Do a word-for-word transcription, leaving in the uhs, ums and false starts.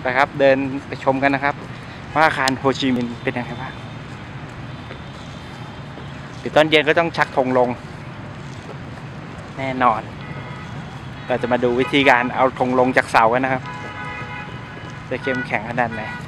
ไปครับเดินไปชมกันนะครับว่าอาคารโฮจิมินห์เป็นยังไงบ้างเดี๋ยวตอนเย็นก็ต้องชักธงลงแน่นอนเราจะมาดูวิธีการเอาธงลงจากเสากันนะครับจะเข้มแข็งขนาดไหน